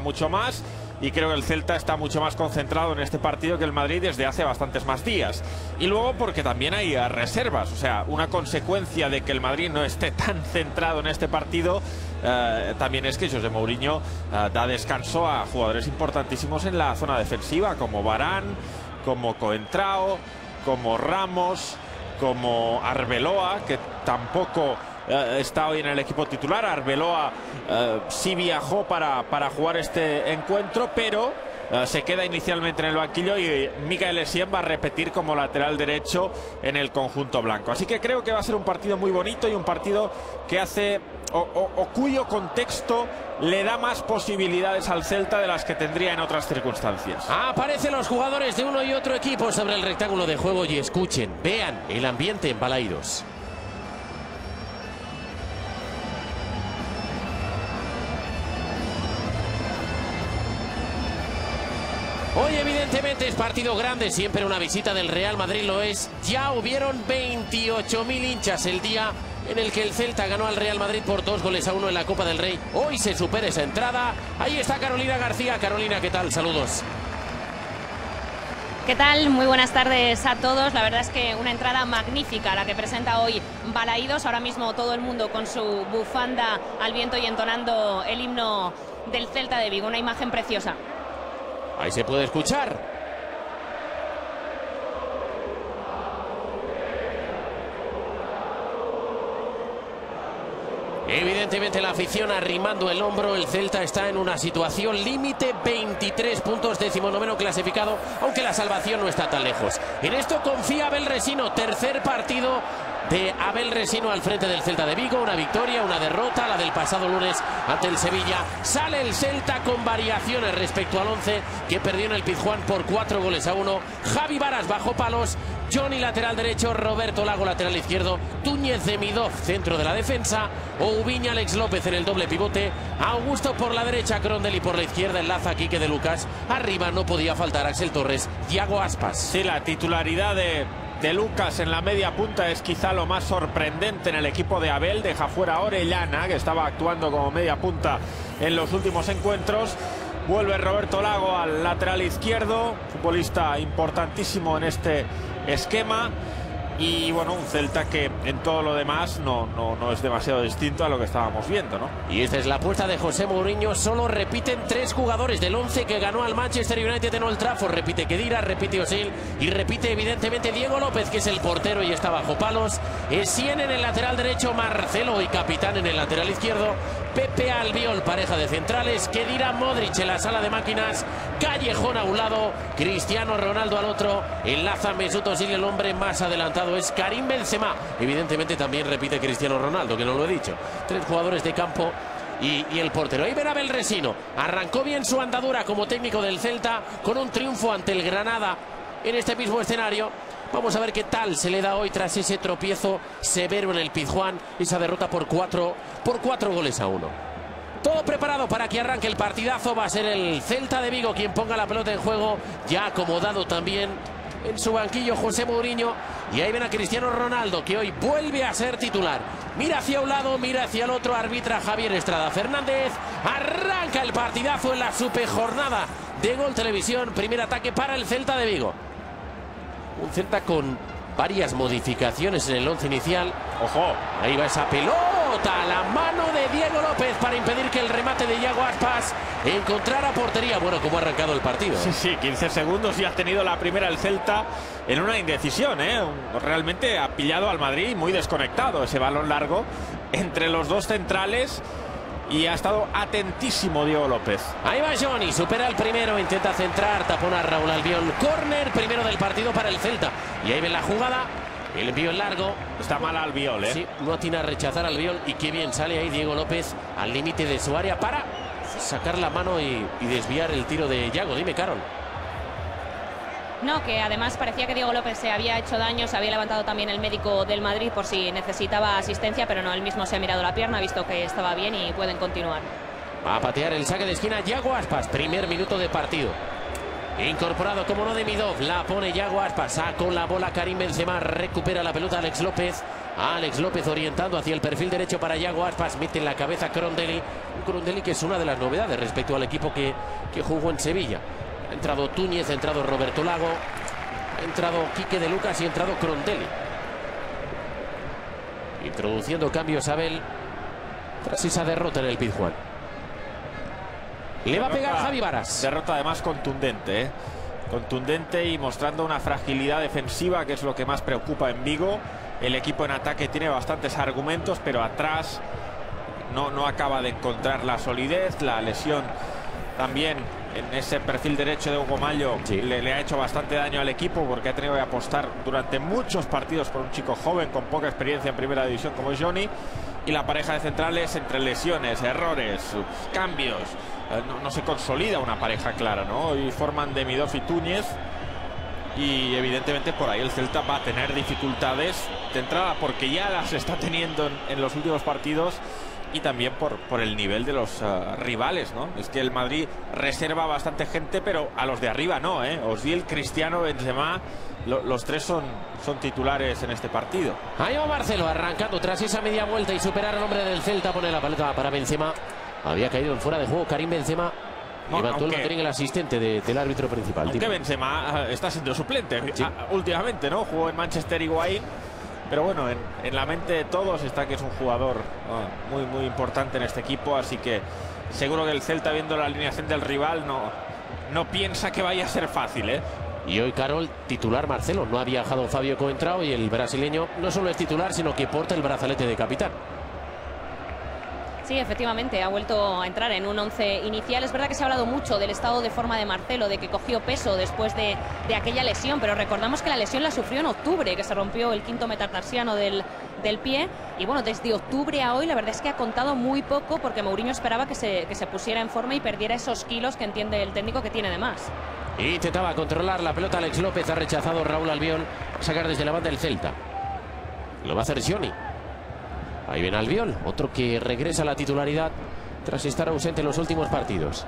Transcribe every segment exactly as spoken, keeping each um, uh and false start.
mucho más. Y creo que el Celta está mucho más concentrado en este partido que el Madrid desde hace bastantes más días. Y luego porque también hay reservas. O sea, una consecuencia de que el Madrid no esté tan centrado en este partido eh, también es que José Mourinho eh, da descanso a jugadores importantísimos en la zona defensiva, como Varane, como Coentrao, como Ramos, como Arbeloa, que tampoco Uh, está hoy en el equipo titular. Arbeloa uh, sí viajó para, para jugar este encuentro, pero uh, se queda inicialmente en el banquillo y Michael Essien va a repetir como lateral derecho en el conjunto blanco. Así que creo que va a ser un partido muy bonito y un partido que hace o, o, o cuyo contexto le da más posibilidades al Celta de las que tendría en otras circunstancias. Aparecen los jugadores de uno y otro equipo sobre el rectángulo de juego y escuchen, vean el ambiente en Balaidos. Hoy evidentemente es partido grande, siempre una visita del Real Madrid lo es. Ya hubieron veintiocho mil hinchas el día en el que el Celta ganó al Real Madrid por dos goles a uno en la Copa del Rey. Hoy se supera esa entrada. Ahí está Carolina García. Carolina, ¿qué tal? Saludos. ¿Qué tal? Muy buenas tardes a todos. La verdad es que una entrada magnífica la que presenta hoy Balaidos. Ahora mismo todo el mundo con su bufanda al viento y entonando el himno del Celta de Vigo. Una imagen preciosa. Ahí se puede escuchar. Evidentemente la afición arrimando el hombro. El Celta está en una situación límite. veintitrés puntos, decimonoveno clasificado, aunque la salvación no está tan lejos. En esto confía Abel Resino. Tercer partido de Abel Resino al frente del Celta de Vigo. Una victoria, una derrota, la del pasado lunes ante el Sevilla. Sale el Celta con variaciones respecto al once que perdió en el Pizjuán por cuatro goles a uno. Javi Varas bajo palos, Johnny lateral derecho, Roberto Lago lateral izquierdo, Túñez de Midov centro de la defensa, Oubiña Alex López en el doble pivote, Augusto por la derecha, Crondelli por la izquierda, enlaza Quique de Lucas. Arriba no podía faltar Axel Torres, Thiago Aspas. Sí, la titularidad de de Lucas en la media punta es quizá lo más sorprendente en el equipo de Abel. Deja fuera a Orellana, que estaba actuando como media punta en los últimos encuentros. Vuelve Roberto Lago al lateral izquierdo, futbolista importantísimo en este esquema. Y bueno, un Celta que en todo lo demás no, no, no es demasiado distinto a lo que estábamos viendo, ¿no? Y esta es la apuesta de José Mourinho. Solo repiten tres jugadores del once que ganó al Manchester United en Old Trafford. Repite Khedira, repite Özil y repite evidentemente Diego López, que es el portero y está bajo palos. Essien en el lateral derecho, Marcelo y capitán en el lateral izquierdo. Pepe Albiol, pareja de centrales. Khedira, Modric en la sala de máquinas. Callejón a un lado, Cristiano Ronaldo al otro. Enlaza Mesut Özil, el hombre más adelantado es Karim Benzema. Evidentemente también repite Cristiano Ronaldo, que no lo he dicho. Tres jugadores de campo y, y el portero. Ahí ven Abel Resino. Arrancó bien su andadura como técnico del Celta con un triunfo ante el Granada en este mismo escenario. Vamos a ver qué tal se le da hoy tras ese tropiezo severo en el Pizjuán. Esa derrota por cuatro, por cuatro goles a uno. Todo preparado para que arranque el partidazo. Va a ser el Celta de Vigo quien ponga la pelota en juego. Ya acomodado también en su banquillo José Mourinho. Y ahí ven a Cristiano Ronaldo, que hoy vuelve a ser titular. Mira hacia un lado, mira hacia el otro. Arbitra Javier Estrada Fernández. Arranca el partidazo en la superjornada de Gol Televisión. Primer ataque para el Celta de Vigo. Un Celta con varias modificaciones en el once inicial. Ojo, ahí va esa pelota a la mano de Diego López para impedir que el remate de Thiago Aspas encontrara portería. Bueno, como ha arrancado el partido. Sí, sí, quince segundos y ha tenido la primera el Celta en una indecisión, ¿eh? Realmente ha pillado al Madrid muy desconectado ese balón largo entre los dos centrales. Y ha estado atentísimo Diego López. Ahí va Johnny, supera el primero, intenta centrar, tapona a Raúl Albiol. Córner, primero del partido para el Celta. Y ahí ven la jugada, el envío en largo. Está mal Albiol, ¿eh? Sí, no atina a rechazar al Albiol. Y qué bien sale ahí Diego López al límite de su área para sacar la mano y, y desviar el tiro de Yago. Dime, Carol. No, que además parecía que Diego López se había hecho daño, se había levantado también el médico del Madrid por si necesitaba asistencia, pero no, él mismo se ha mirado la pierna, ha visto que estaba bien y pueden continuar. Va a patear el saque de esquina Thiago Aspas, primer minuto de partido. Incorporado como no de Midov, la pone Thiago Aspas, saca con la bola Karim Benzema, recupera la pelota Alex López. Alex López orientando hacia el perfil derecho para Yago Aspas. Mete en la cabeza Crondelli. Un Crondelli que es una de las novedades respecto al equipo que, que jugó en Sevilla. Ha entrado Túñez, ha entrado Roberto Lago, ha entrado Quique de Lucas y ha entrado Crondelli. Introduciendo cambios Abel tras esa derrota en el Pizjuán. Le va a pegar Javi Varas. Derrota además contundente, ¿eh? Contundente y mostrando una fragilidad defensiva que es lo que más preocupa en Vigo. El equipo en ataque tiene bastantes argumentos, pero atrás no, no acaba de encontrar la solidez. La lesión también en ese perfil derecho de Hugo Mallo sí. le, le ha hecho bastante daño al equipo, porque ha tenido que apostar durante muchos partidos por un chico joven con poca experiencia en primera división como es Johnny. Y la pareja de centrales, entre lesiones, errores, cambios, no, no se consolida una pareja clara, ¿no? Y forman Demidov y Túñez. Y evidentemente por ahí el Celta va a tener dificultades de entrada, porque ya las está teniendo en, en los últimos partidos, y también por, por el nivel de los uh, rivales, ¿no? Es que el Madrid reserva bastante gente, pero a los de arriba no, ¿eh? Ozil, Cristiano, Benzema, lo, los tres son, son titulares en este partido. Ahí va Marcelo arrancando tras esa media vuelta y superar al hombre del Celta. Pone la pelota para Benzema. Había caído en fuera de juego Karim Benzema. No, levantó aunque, el banderín el asistente de, del árbitro principal. Aunque Benzema está siendo suplente sí. a, últimamente, ¿no? Jugó en Manchester Higuaín. Pero bueno, en, en la mente de todos está que es un jugador oh, muy, muy importante en este equipo. Así que seguro que el Celta, viendo la alineación del rival, no, no piensa que vaya a ser fácil, ¿eh? Y hoy, Carol, titular Marcelo. No ha viajado Fabio Coentrao y el brasileño no solo es titular, sino que porta el brazalete de capitán. Sí, efectivamente, ha vuelto a entrar en un once inicial. Es verdad que se ha hablado mucho del estado de forma de Marcelo, de que cogió peso después de, de aquella lesión, pero recordamos que la lesión la sufrió en octubre, que se rompió el quinto metatarsiano del, del pie. Y bueno, desde octubre a hoy la verdad es que ha contado muy poco, porque Mourinho esperaba que se, que se pusiera en forma y perdiera esos kilos que entiende el técnico que tiene de más. Intentaba controlar la pelota Alex López, ha rechazado Raúl Albiol, sacar desde la banda del Celta. Lo va a hacer Johnny. Ahí viene Albiol, otro que regresa a la titularidad tras estar ausente en los últimos partidos.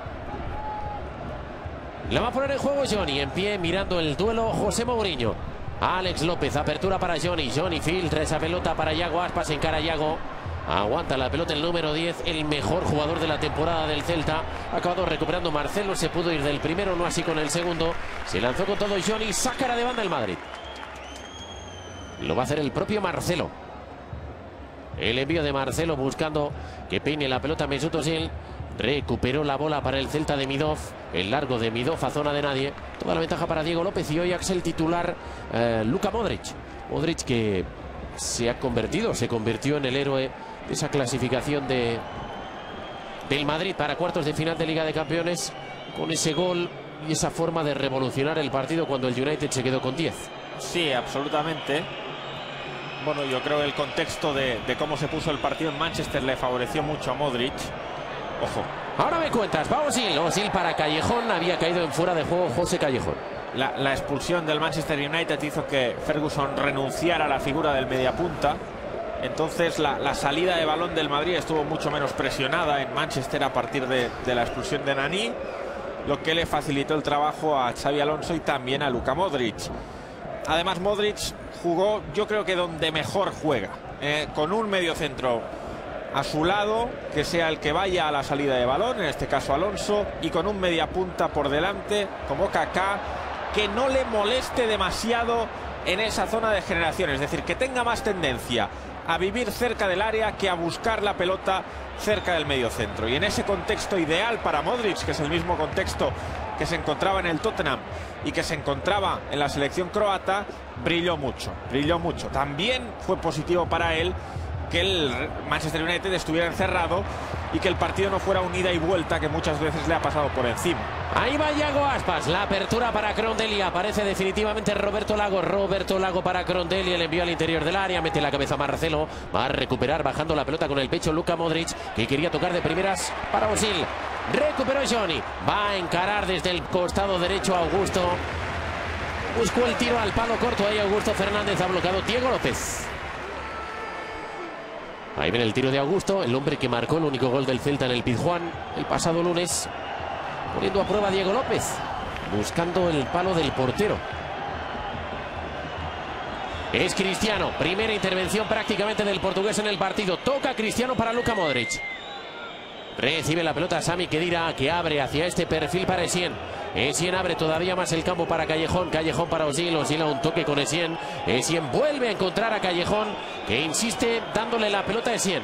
La va a poner en juego Johnny, en pie, mirando el duelo José Mourinho. Alex López, apertura para Johnny. Johnny filtra esa pelota para Yago Aspas, encara a Yago. Aguanta la pelota el número diez, el mejor jugador de la temporada del Celta. Ha acabado recuperando Marcelo, se pudo ir del primero, no así con el segundo. Se lanzó con todo Johnny, sacará de banda el Madrid. Lo va a hacer el propio Marcelo. El envío de Marcelo buscando que peine la pelota Mesut Özil. Recuperó la bola para el Celta de Midov. El largo de Midov a zona de nadie. Toda la ventaja para Diego López. Y hoy Axel titular eh, Luka Modric. Modric que se ha convertido, se convirtió en el héroe de esa clasificación de, del Madrid para cuartos de final de Liga de Campeones. Con ese gol y esa forma de revolucionar el partido cuando el United se quedó con diez. Sí, absolutamente. Bueno, yo creo que el contexto de, de cómo se puso el partido en Manchester le favoreció mucho a Modric. Ojo. Ahora me cuentas, va Ozil. Ozil para Callejón. Había caído en fuera de juego José Callejón. La, la expulsión del Manchester United hizo que Ferguson renunciara a la figura del mediapunta. Entonces la, la salida de balón del Madrid estuvo mucho menos presionada en Manchester a partir de, de la expulsión de Nani, lo que le facilitó el trabajo a Xabi Alonso y también a Luka Modric. Además, Modric jugó, yo creo que donde mejor juega, eh, con un mediocentro a su lado, que sea el que vaya a la salida de balón, en este caso Alonso, y con un mediapunta por delante, como Kaká, que no le moleste demasiado en esa zona de generación, es decir, que tenga más tendencia a vivir cerca del área que a buscar la pelota cerca del mediocentro. Y en ese contexto ideal para Modric, que es el mismo contexto que se encontraba en el Tottenham y que se encontraba en la selección croata, brilló mucho, brilló mucho. También fue positivo para él que el Manchester United estuviera encerrado y que el partido no fuera un ida y vuelta que muchas veces le ha pasado por encima. Ahí va Yago Aspas, la apertura para Crondelli, aparece definitivamente Roberto Lago. Roberto Lago para Crondelli, el envío al interior del área, mete la cabeza Marcelo, va a recuperar bajando la pelota con el pecho Luka Modric, que quería tocar de primeras para Ozil. Recuperó Johnny, va a encarar desde el costado derecho a Augusto. Buscó el tiro al palo corto, ahí Augusto Fernández, ha bloqueado Diego López. Ahí viene el tiro de Augusto, el hombre que marcó el único gol del Celta en el Pizjuán el pasado lunes. Poniendo a prueba a Diego López, buscando el palo del portero. Es Cristiano. Primera intervención prácticamente del portugués en el partido. Toca Cristiano para Luka Modric. Recibe la pelota Sami Khedira, que abre hacia este perfil para Essien. Essien abre todavía más el campo para Callejón. Callejón para Osil. Osil a un toque con Essien. Essien vuelve a encontrar a Callejón, que insiste dándole la pelota a Essien.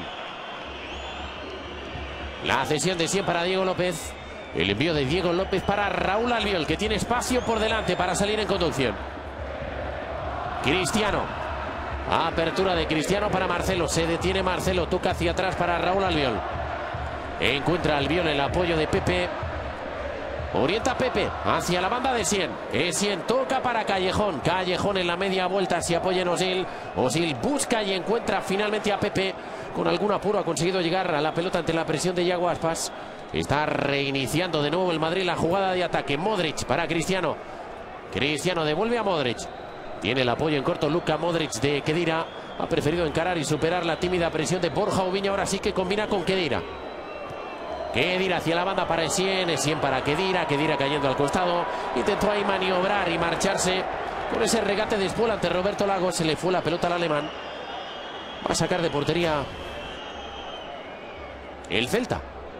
La cesión de Essien para Diego López. El envío de Diego López para Raúl Albiol, que tiene espacio por delante para salir en conducción. Cristiano. Apertura de Cristiano para Marcelo. Se detiene Marcelo. Toca hacia atrás para Raúl Albiol. Encuentra Albiol el apoyo de Pepe. Orienta Pepe hacia la banda de Essien. Essien toca para Callejón. Callejón en la media vuelta se apoya en Osil. Osil busca y encuentra finalmente a Pepe. Con algún apuro ha conseguido llegar a la pelota ante la presión de Yago Aspas. Está reiniciando de nuevo el Madrid la jugada de ataque. Modric para Cristiano. Cristiano devuelve a Modric. Tiene el apoyo en corto Luka Modric de Khedira. Ha preferido encarar y superar la tímida presión de Borja Oubiña. Ahora sí que combina con Khedira. Khedira hacia la banda para Essien. Essien para Khedira. Khedira cayendo al costado. Intentó ahí maniobrar y marcharse. Con ese regate de espalda ante Roberto Lagos. Se le fue la pelota al alemán. Va a sacar de portería el Celta.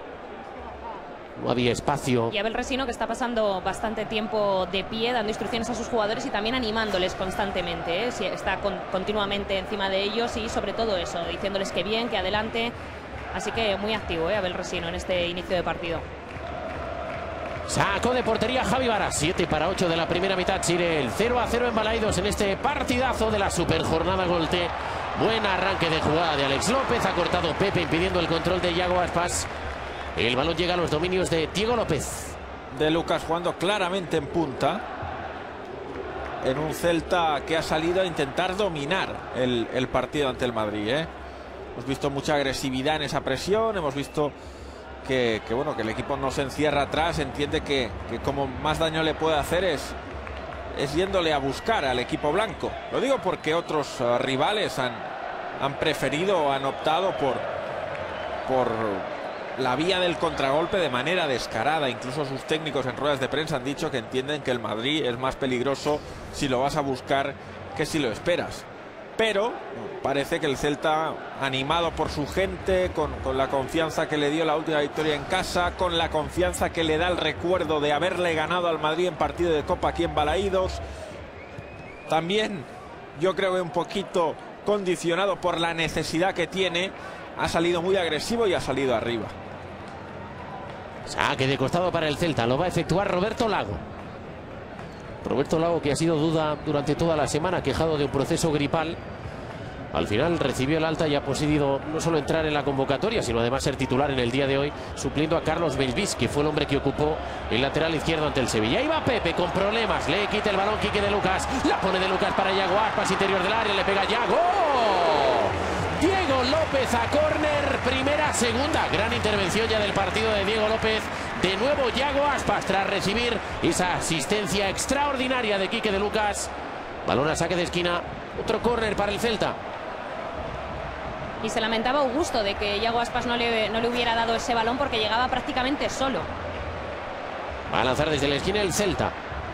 No había espacio. Y Abel Resino, que está pasando bastante tiempo de pie, dando instrucciones a sus jugadores y también animándoles constantemente, ¿eh? Está con, continuamente encima de ellos y sobre todo eso, diciéndoles que bien, que adelante. Así que muy activo, ¿eh? Abel Resino en este inicio de partido. Sacó de portería Javi Varas. siete para ocho de la primera mitad. Sigue el cero a cero en Balaidos en este partidazo de la superjornada Golte. Buen arranque de jugada de Alex López. Ha cortado Pepe impidiendo el control de Yago Aspas. El balón llega a los dominios de Diego López. De Lucas jugando claramente en punta. En un Celta que ha salido a intentar dominar el, el partido ante el Madrid, ¿eh? Hemos visto mucha agresividad en esa presión. Hemos visto que, que, bueno, que el equipo no se encierra atrás. Entiende que, que como más daño le puede hacer es, es yéndole a buscar al equipo blanco. Lo digo porque otros uh, rivales han, han preferido, han optado por... por la vía del contragolpe de manera descarada. Incluso sus técnicos en ruedas de prensa han dicho que entienden que el Madrid es más peligroso si lo vas a buscar que si lo esperas. Pero parece que el Celta, animado por su gente, con, con la confianza que le dio la última victoria en casa, con la confianza que le da el recuerdo de haberle ganado al Madrid en partido de Copa aquí en Balaidos, también yo creo que un poquito condicionado por la necesidad que tiene, ha salido muy agresivo y ha salido arriba. Saque de costado para el Celta. Lo va a efectuar Roberto Lago. Roberto Lago, que ha sido duda durante toda la semana, quejado de un proceso gripal. Al final recibió el alta y ha podido no solo entrar en la convocatoria, sino además ser titular en el día de hoy, supliendo a Carlos Belvis, que fue el hombre que ocupó el lateral izquierdo ante el Sevilla. Ahí va Pepe con problemas. Le quita el balón Quique de Lucas. La pone de Lucas para Yago Aspas, interior del área. Le pega Yago. Diego López a córner, primera, segunda. Gran intervención ya del partido de Diego López. De nuevo Yago Aspas tras recibir esa asistencia extraordinaria de Quique de Lucas. Balón a saque de esquina. Otro córner para el Celta. Y se lamentaba Augusto de que Yago Aspas no le, no le hubiera dado ese balón porque llegaba prácticamente solo. Va a lanzar desde la esquina el Celta.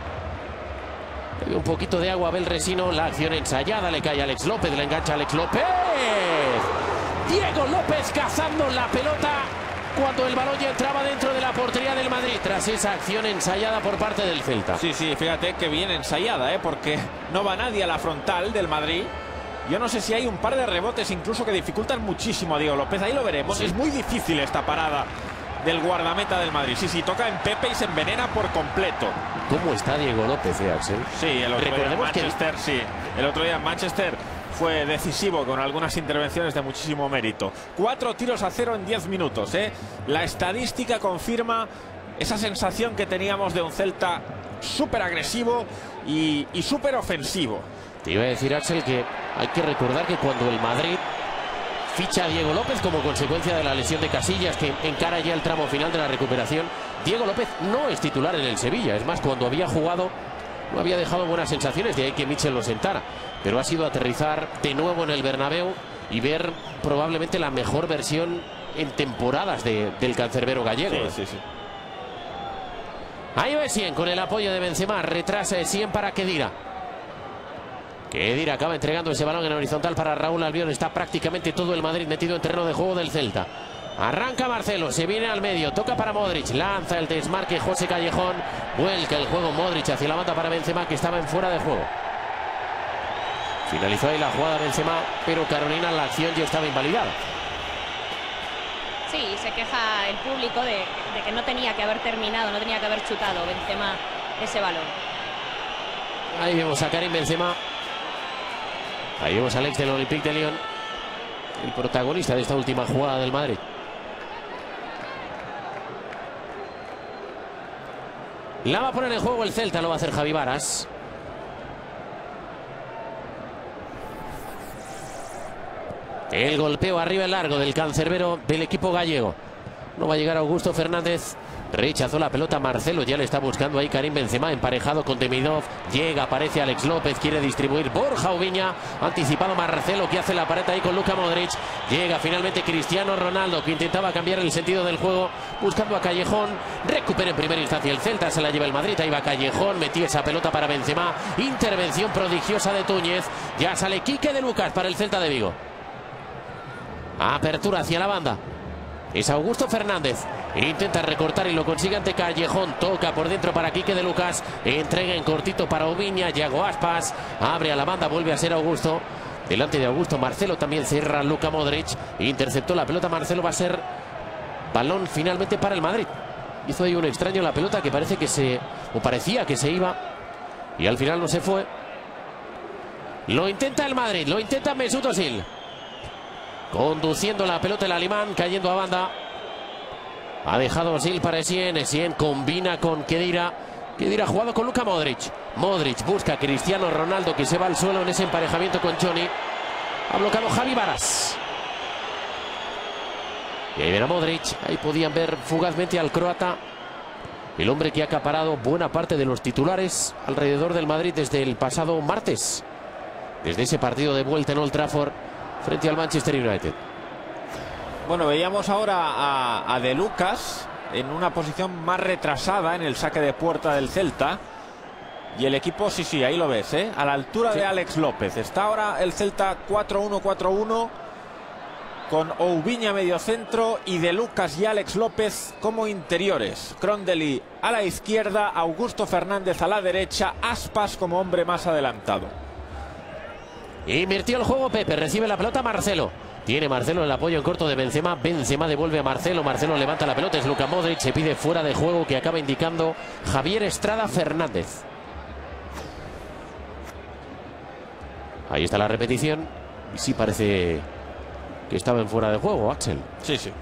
Un poquito de agua Abel Resino. La acción ensayada. Le cae a Alex López. Le engancha a Alex López. Diego López cazando la pelota cuando el balón ya entraba dentro de la portería del Madrid. Tras esa acción ensayada por parte del Celta. Sí, sí, fíjate que bien ensayada, ¿eh? Porque no va nadie a la frontal del Madrid. Yo no sé si hay un par de rebotes incluso que dificultan muchísimo a Diego López. Ahí lo veremos. Sí. Es muy difícil esta parada del guardameta del Madrid. Sí, sí, toca en Pepe y se envenena por completo. ¿Cómo está Diego López, eh, Axel? Sí, el otro día en Manchester, que... sí. El otro día en Manchester fue decisivo con algunas intervenciones de muchísimo mérito. Cuatro tiros a cero en diez minutos, ¿eh? La estadística confirma esa sensación que teníamos de un Celta súper agresivo y, y súper ofensivo. Te iba a decir, Axel, que hay que recordar que cuando el Madrid ficha a Diego López como consecuencia de la lesión de Casillas, que encara ya el tramo final de la recuperación, Diego López no es titular en el Sevilla. Es más, cuando había jugado no había dejado buenas sensaciones, de ahí que Mitchell lo sentara. Pero ha sido aterrizar de nuevo en el Bernabéu y ver probablemente la mejor versión en temporadas de, del cancerbero gallego. Sí, sí, sí. Ahí va Essien con el apoyo de Benzema. Retrasa Essien para Khedira. Khedira acaba entregando ese balón en horizontal para Raúl Albiol. Está prácticamente todo el Madrid metido en terreno de juego del Celta. Arranca Marcelo, se viene al medio, toca para Modric, lanza el desmarque José Callejón, vuelca el juego Modric hacia la banda para Benzema, que estaba en fuera de juego. Finalizó ahí la jugada Benzema, pero Carolina, la acción ya estaba invalidada. Sí, se queja el público de, de que no tenía que haber terminado, no tenía que haber chutado Benzema ese balón. Ahí vemos a Karim Benzema. Ahí vemos al ex del Olympique de Lyon, el protagonista de esta última jugada del Madrid. La va a poner en juego el Celta, lo va a hacer Javi Varas. El golpeo arriba el largo del cancerbero del equipo gallego. No va a llegar Augusto Fernández. Rechazó la pelota Marcelo, ya le está buscando ahí Karim Benzema, emparejado con Demidov. Llega, aparece Alex López, quiere distribuir Borja Oubiña. Anticipado Marcelo, que hace la pared ahí con Luka Modric. Llega finalmente Cristiano Ronaldo, que intentaba cambiar el sentido del juego, buscando a Callejón. Recupera en primera instancia el Celta, se la lleva el Madrid. Ahí va Callejón, metía esa pelota para Benzema. Intervención prodigiosa de Túñez. Ya sale Quique de Lucas para el Celta de Vigo. Apertura hacia la banda. Es Augusto Fernández. Intenta recortar y lo consigue ante Callejón. Toca por dentro para Quique de Lucas. Entrega en cortito para Oubiña. Yago Aspas. Abre a la banda. Vuelve a ser Augusto. Delante de Augusto, Marcelo también cierra Luka Modric. Interceptó la pelota. Marcelo, va a ser balón finalmente para el Madrid. Hizo ahí un extraño la pelota que parece que se... o parecía que se iba. Y al final no se fue. Lo intenta el Madrid. Lo intenta Mesut Özil. Conduciendo la pelota el alemán, cayendo a banda. Ha dejado Özil para Essien. Essien combina con Khedira. Khedira ha jugado con Luka Modric. Modric busca a Cristiano Ronaldo, que se va al suelo en ese emparejamiento con Johnny. Ha bloqueado Javi Varas. Y ahí ven a Modric. Ahí podían ver fugazmente al croata. El hombre que ha acaparado buena parte de los titulares alrededor del Madrid desde el pasado martes. Desde ese partido de vuelta en Old Trafford frente al Manchester United. Bueno, veíamos ahora a, a De Lucas en una posición más retrasada en el saque de puerta del Celta. Y el equipo, sí, sí, ahí lo ves, ¿eh? A la altura sí. de Alex López. Está ahora el Celta cuatro uno cuatro uno con Oubiña medio centro y De Lucas y Alex López como interiores. Crondelli a la izquierda, Augusto Fernández a la derecha, Aspas como hombre más adelantado. Invirtió el juego Pepe, recibe la pelota Marcelo. Tiene Marcelo el apoyo en corto de Benzema. Benzema devuelve a Marcelo. Marcelo levanta la pelota, es Luka Modric. Se pide fuera de juego que acaba indicando Javier Estrada Fernández. Ahí está la repetición. Y sí parece que estaba en fuera de juego, Axel. Sí, sí.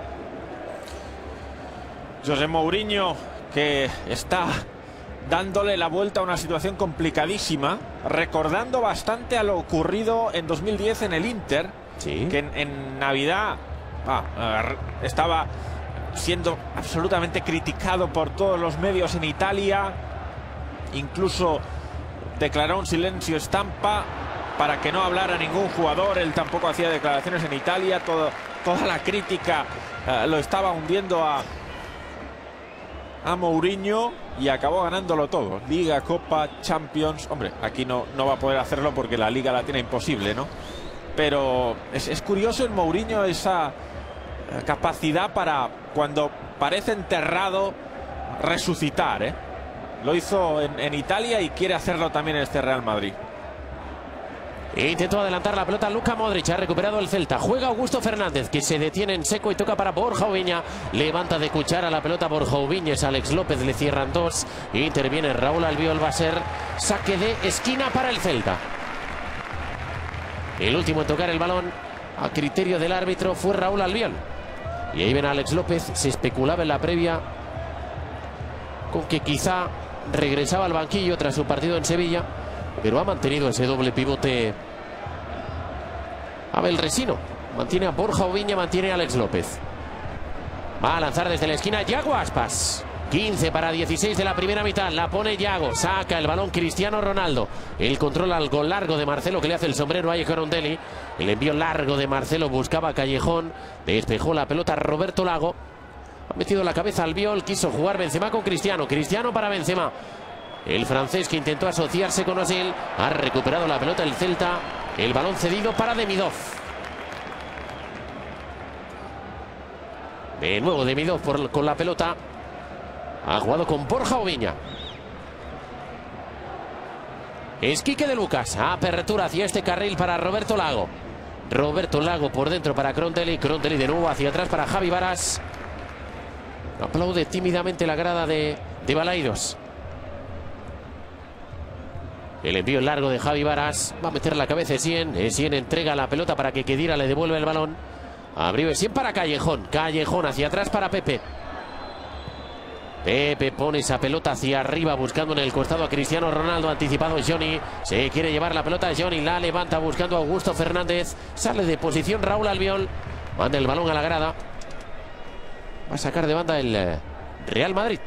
José Mourinho, que está dándole la vuelta a una situación complicadísima, recordando bastante a lo ocurrido en dos mil diez en el Inter, sí. que en, en Navidad ah, estaba siendo absolutamente criticado por todos los medios en Italia. Incluso declaró un silencio estampa para que no hablara ningún jugador. Él tampoco hacía declaraciones en Italia. Todo, toda la crítica uh, lo estaba hundiendo a a Mourinho y acabó ganándolo todo. Liga, Copa, Champions. Hombre, aquí no, no va a poder hacerlo porque la Liga la tiene imposible, ¿no? Pero es, es curioso en Mourinho esa capacidad para, cuando parece enterrado, resucitar, ¿eh? Lo hizo en, en Italia y quiere hacerlo también en este Real Madrid. Intentó adelantar la pelota Luka Modric, ha recuperado el Celta. Juega Augusto Fernández, que se detiene en seco y toca para Borja Oubiña. Levanta de cuchara la pelota Borja Oubiña, es Alex López, le cierran dos. Interviene Raúl Albiol, va a ser saque de esquina para el Celta. El último en tocar el balón, a criterio del árbitro, fue Raúl Albiol. Y ahí ven a Alex López, se especulaba en la previa con que quizá regresaba al banquillo tras su partido en Sevilla, pero ha mantenido ese doble pivote Abel Resino. Mantiene a Borja Oubiña, mantiene a Alex López. Va a lanzar desde la esquina Yago Aspas. quince para dieciséis de la primera mitad. La pone Yago. Saca el balón Cristiano Ronaldo. El control al gol largo de Marcelo, que le hace el sombrero a Crondelli. El envío largo de Marcelo buscaba a Callejón. Despejó la pelota Roberto Lago. Ha metido la cabeza al Albiol. Quiso jugar Benzema con Cristiano. Cristiano para Benzema. El francés que intentó asociarse con Özil. Ha recuperado la pelota el Celta. El balón cedido para Demidov. De nuevo Demidov por, con la pelota. Ha jugado con Borja Oviña. Es Quique de Lucas. Apertura hacia este carril para Roberto Lago. Roberto Lago por dentro para Crontelli. Crontelli de nuevo hacia atrás para Javi Varas. Aplaude tímidamente la grada de, de Balaidos. El envío largo de Javi Varas. Va a meter la cabeza Essien. Essien entrega la pelota para que Khedira le devuelva el balón. Abrió Essien para Callejón. Callejón hacia atrás para Pepe. Pepe pone esa pelota hacia arriba buscando en el costado a Cristiano Ronaldo. Anticipado Johnny. Se quiere llevar la pelota Johnny. La levanta buscando a Augusto Fernández. Sale de posición Raúl Albiol. Manda el balón a la grada. Va a sacar de banda el Real Madrid.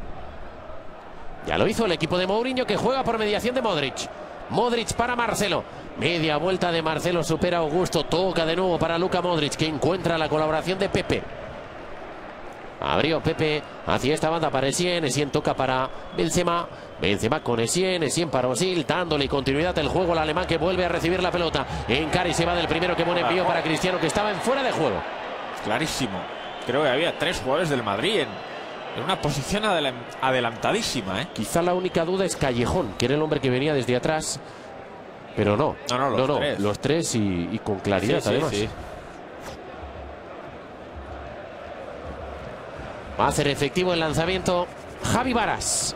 Ya lo hizo el equipo de Mourinho, que juega por mediación de Modric. Modric para Marcelo. Media vuelta de Marcelo, supera a Augusto. Toca de nuevo para Luka Modric, que encuentra la colaboración de Pepe. Abrió Pepe hacia esta banda para Essien. Essien toca para Benzema. Benzema con Essien. Essien para Özil, dándole continuidad el juego al alemán, que vuelve a recibir la pelota. Encara y se va del primero, que buen envío para Cristiano, que estaba en fuera de juego. Clarísimo. Creo que había tres jugadores del Madrid en, en una posición adel adelantadísima, ¿eh? Quizá la única duda es Callejón, que era el hombre que venía desde atrás. Pero no. No, no, los no, no, tres. Los tres y, y con claridad, sí, además. Sí, sí. Va a hacer efectivo el lanzamiento Javi Varas.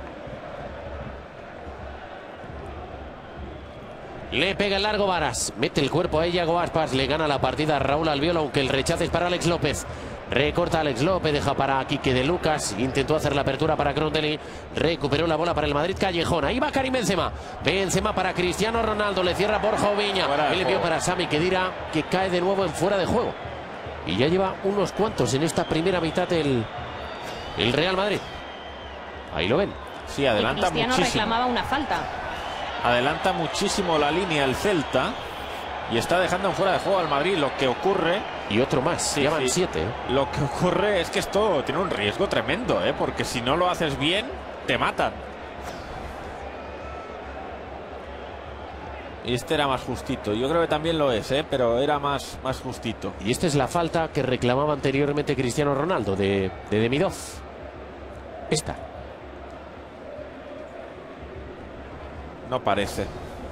Le pega el largo Varas. Mete el cuerpo a Iago Aspas. Le gana la partida a Raúl Albiol, aunque el rechace es para Alex López. Recorta Alex López, deja para Quique de Lucas. Intentó hacer la apertura para Crontelli. Recuperó la bola para el Madrid. Callejón. Ahí va Karim Benzema. Benzema para Cristiano Ronaldo. Le cierra Borja Oviña. El envío para Sami Khedira, que cae de nuevo en fuera de juego. Y ya lleva unos cuantos en esta primera mitad el, el Real Madrid. Ahí lo ven. Sí, adelanta Cristiano muchísimo. reclamaba una falta. Adelanta muchísimo la línea el Celta. Y está dejando en fuera de juego al Madrid. Lo que ocurre... Y otro más, sí, llevan sí. siete. ¿eh? Lo que ocurre es que esto tiene un riesgo tremendo, ¿eh? Porque si no lo haces bien, te matan. Y este era más justito. Yo creo que también lo es, ¿eh? Pero era más, más justito. Y esta es la falta que reclamaba anteriormente Cristiano Ronaldo de, de Demidov. Esta. No parece.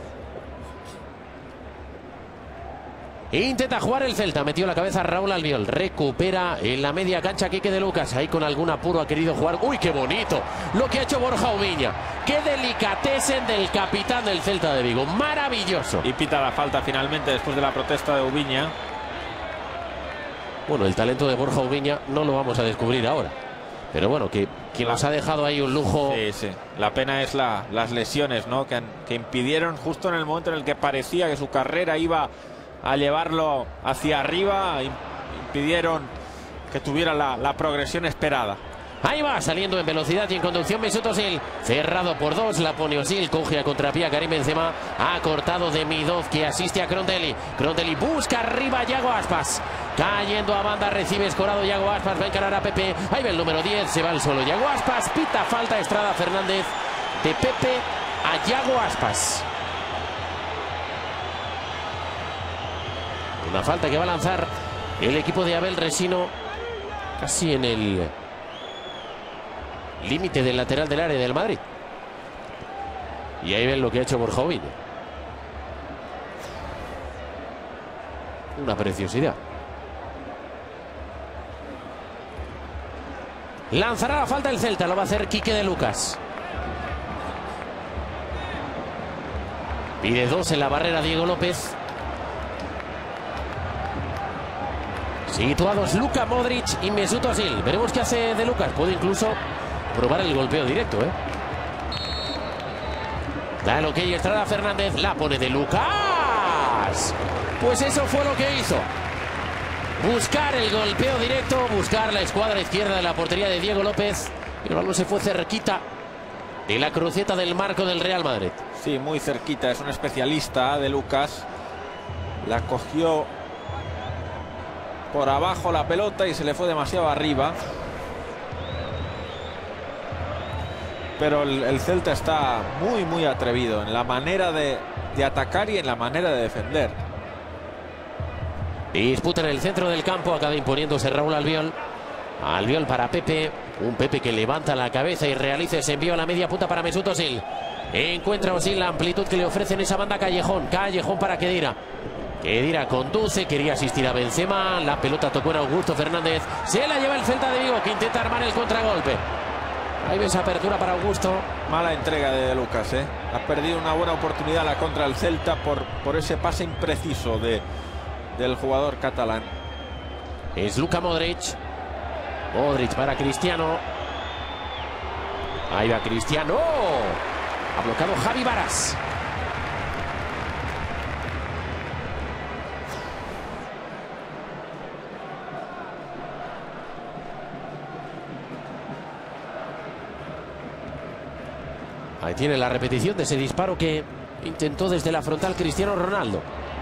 Intenta jugar el Celta, metió la cabeza Raúl Albiol, recupera en la media cancha Quique de Lucas, ahí con algún apuro ha querido jugar. ¡Uy, qué bonito! Lo que ha hecho Borja Oviña. ¡Qué delicatesen del capitán del Celta de Vigo! ¡Maravilloso! Y pita la falta finalmente después de la protesta de Oviña. Bueno, el talento de Borja Oviña no lo vamos a descubrir ahora. Pero bueno, que, que nos ha dejado ahí un lujo. Sí, sí. La pena es la, las lesiones, ¿no? Que, han, que impidieron justo en el momento en el que parecía que su carrera iba a llevarlo hacia arriba, impidieron que tuviera la, la progresión esperada. Ahí va, saliendo en velocidad y en conducción Mesut Özil, cerrado por dos, la pone Özil, coge a contrapié a Karim Benzema, ha cortado Demidov, que asiste a Crontelli. Crontelli busca arriba a Iago Aspas, cayendo a banda, recibe escorado Iago Aspas, va a encarar a Pepe, ahí va el número diez, se va al solo Iago Aspas, pita falta Estrada Fernández de Pepe a Iago Aspas. Una falta que va a lanzar el equipo de Abel Resino casi en el límite del lateral del área del Madrid. Y ahí ven lo que ha hecho Borja Oviña. Una preciosidad. Lanzará la falta el Celta, lo va a hacer Quique de Lucas. Pide dos en la barrera Diego López. Situados Luka Modric y Mesut Özil. Veremos qué hace de Lucas. Puede incluso probar el golpeo directo, ¿eh? Da lo que hay Estrada Fernández. La pone de Lucas. Pues eso fue lo que hizo. Buscar el golpeo directo. Buscar la escuadra izquierda de la portería de Diego López. El balón se fue cerquita de la cruceta del marco del Real Madrid. Sí, muy cerquita. Es un especialista de Lucas. La cogió por abajo la pelota y se le fue demasiado arriba. pero el, el Celta está muy, muy atrevido en la manera de, de atacar y en la manera de defender. Disputa en el centro del campo, acaba imponiéndose Raúl Albiol. Albiol para Pepe, un Pepe que levanta la cabeza y realiza ese envío a la media punta para Mesut Özil. Encuentra Özil la amplitud que le ofrece en esa banda Callejón. Callejón para Khedira. Khedira conduce, quería asistir a Benzema. La pelota tocó en Augusto Fernández. Se la lleva el Celta de Vigo, que intenta armar el contragolpe. Ahí ves apertura para Augusto. Mala entrega de, de Lucas, ¿eh? Ha perdido una buena oportunidad la contra el Celta por, por ese pase impreciso de, del jugador catalán. Es Luka Modric. Modric para Cristiano. Ahí va Cristiano. Ha bloqueado Javi Varas. Ahí tiene la repetición de ese disparo que intentó desde la frontal Cristiano Ronaldo.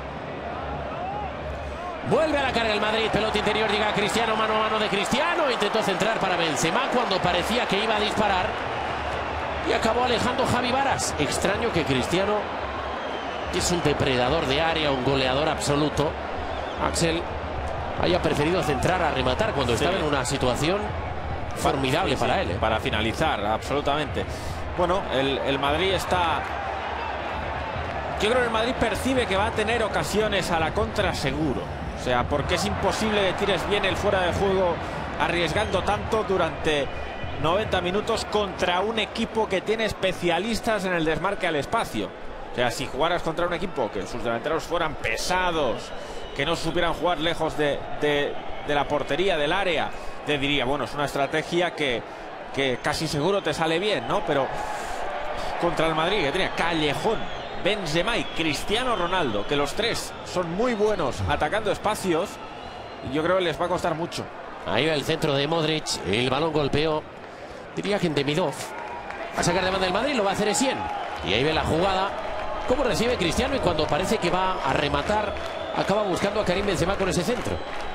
Vuelve a la carga el Madrid, pelota interior, llega Cristiano, mano a mano de Cristiano. Intentó centrar para Benzema cuando parecía que iba a disparar. Y acabó alejando Javi Varas. Extraño que Cristiano, que es un depredador de área, un goleador absoluto, Axel, haya preferido centrar a rematar cuando sí. estaba en una situación formidable sí, sí, para él. ¿eh? Para finalizar, absolutamente. Bueno, el, el Madrid está... Yo creo que el Madrid percibe que va a tener ocasiones a la contra seguro. O sea, porque es imposible que tires bien el fuera de juego arriesgando tanto durante noventa minutos contra un equipo que tiene especialistas en el desmarque al espacio. O sea, si jugaras contra un equipo que sus delanteros fueran pesados, que no supieran jugar lejos de, de, de la portería, del área, te diría, bueno, es una estrategia que, que casi seguro te sale bien, ¿no? Pero contra el Madrid, que tenía Callejón, Benzema y Cristiano Ronaldo, que los tres son muy buenos atacando espacios, yo creo que les va a costar mucho. Ahí va el centro de Modric, el balón golpeó, diría que en Demidov. Va a sacar de banda el Madrid, lo va a hacer Essien. Y ahí ve la jugada, cómo recibe Cristiano, y cuando parece que va a rematar, acaba buscando a Karim Benzema con ese centro.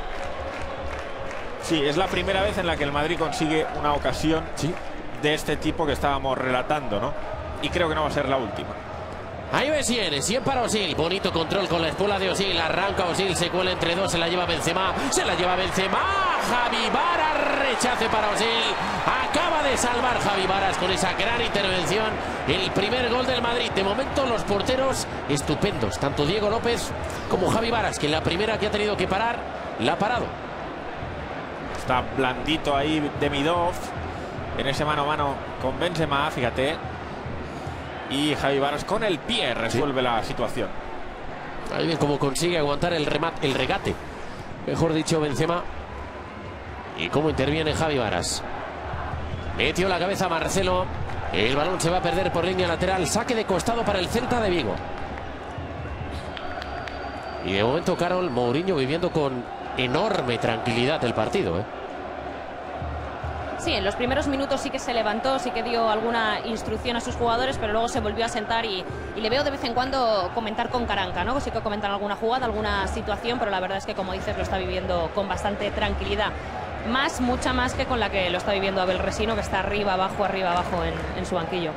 Sí, es la primera vez en la que el Madrid consigue una ocasión sí. de este tipo que estábamos relatando, ¿no? Y creo que no va a ser la última. Ahí va Essien, Essien para Özil, bonito control con la espalda de Özil, arranca Özil, se cuela entre dos, se la lleva Benzema, se la lleva Benzema, Javi Varas, rechace para Özil, acaba de salvar Javi Varas con esa gran intervención, el primer gol del Madrid. De momento los porteros estupendos, tanto Diego López como Javi Varas, que en la primera que ha tenido que parar, la ha parado. Está blandito ahí Demidov, en ese mano a mano con Benzema, fíjate. Y Javi Varas con el pie resuelve sí. la situación. Ahí ven cómo consigue aguantar el remate, el regate, mejor dicho, Benzema. Y cómo interviene Javi Varas. Metió la cabeza Marcelo. El balón se va a perder por línea lateral. Saque de costado para el Celta de Vigo. Y de momento, Carol, Mourinho viviendo con enorme tranquilidad el partido, ¿eh? Sí, en los primeros minutos sí que se levantó, sí que dio alguna instrucción a sus jugadores, pero luego se volvió a sentar y, y le veo de vez en cuando comentar con Caranca, ¿no? Sí que comentan alguna jugada, alguna situación, pero la verdad es que, como dices, lo está viviendo con bastante tranquilidad. Más, mucha más que con la que lo está viviendo Abel Resino, que está arriba, abajo, arriba, abajo en, en su banquillo.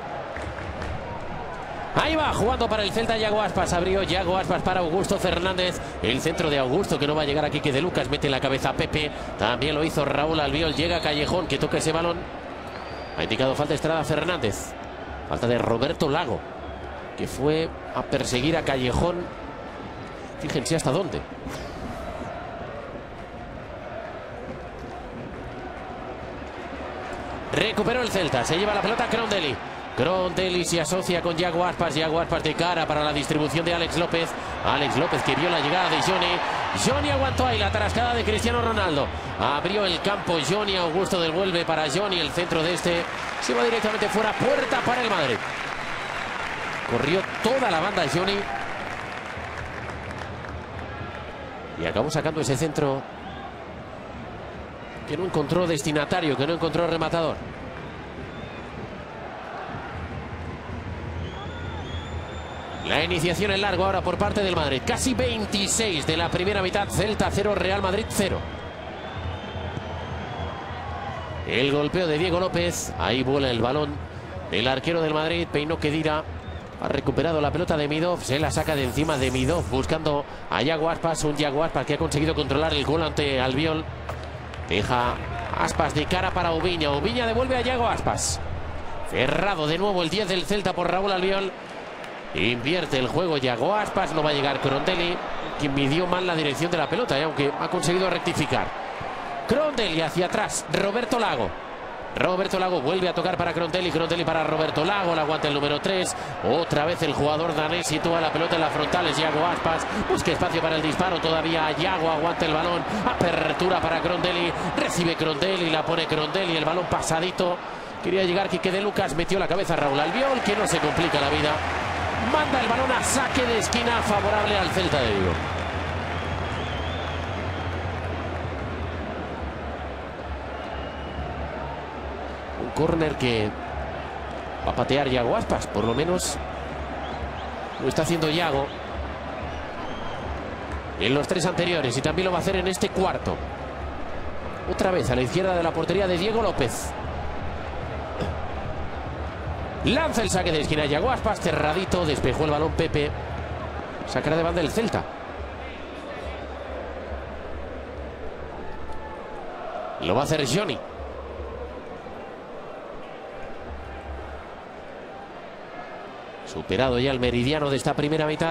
Ahí va, jugando para el Celta Yago Aspas, abrió Yago Aspas para Augusto Fernández, el centro de Augusto que no va a llegar aquí, que de Lucas mete la cabeza a Pepe, también lo hizo Raúl Albiol, llega Callejón que toca ese balón, ha indicado falta Estrada Fernández, falta de Roberto Lago, que fue a perseguir a Callejón, fíjense hasta dónde. Recuperó el Celta, se lleva la pelota Crondelli. Crondelli se asocia con Yago Aspas. Yago Aspas de cara para la distribución de Alex López. Alex López que vio la llegada de Johnny. Johnny aguantó ahí la tarascada de Cristiano Ronaldo. Abrió el campo Johnny. Augusto devuelve para Johnny. El centro de este se va directamente fuera. Puerta para el Madrid. Corrió toda la banda Johnny. Y acabó sacando ese centro que no encontró destinatario, que no encontró rematador. La iniciación en largo ahora por parte del Madrid. Casi veintiséis de la primera mitad. Celta cero, Real Madrid cero. El golpeo de Diego López. Ahí vuela el balón El arquero del Madrid, peinó Khedira. Ha recuperado la pelota de Midov. Se la saca de encima de Midov, buscando a Yago Aspas. Un Yago Aspas que ha conseguido controlar el gol ante Albiol. Deja Aspas de cara para Ubiña. Ubiña devuelve a Yago Aspas. Cerrado de nuevo el diez del Celta por Raúl Albiol. Invierte el juego Yago Aspas. No va a llegar Crondelli, quien midió mal la dirección de la pelota, ¿eh? Aunque ha conseguido rectificar. Crondelli hacia atrás. Roberto Lago. Roberto Lago vuelve a tocar para Crondelli. Crondelli para Roberto Lago. La aguanta el número tres. Otra vez el jugador danés sitúa la pelota en las frontales. Yago Aspas busca espacio para el disparo. Todavía Yago aguanta el balón. Apertura para Crondelli. Recibe Crondelli. La pone Crondelli. El balón pasadito. Quería llegar Quique de Lucas. Metió la cabeza Raúl Albiol, que no se complica la vida. Manda el balón a saque de esquina favorable al Celta de Vigo. Un córner que va a patear Yago Aspas. Por lo menos lo está haciendo Yago en los tres anteriores y también lo va a hacer en este cuarto. Otra vez a la izquierda de la portería de Diego López. Lanza el saque de esquina Yago Aspas, cerradito, despejó el balón Pepe. Sacará de banda el Celta. Lo va a hacer Johnny. Superado ya el meridiano de esta primera mitad.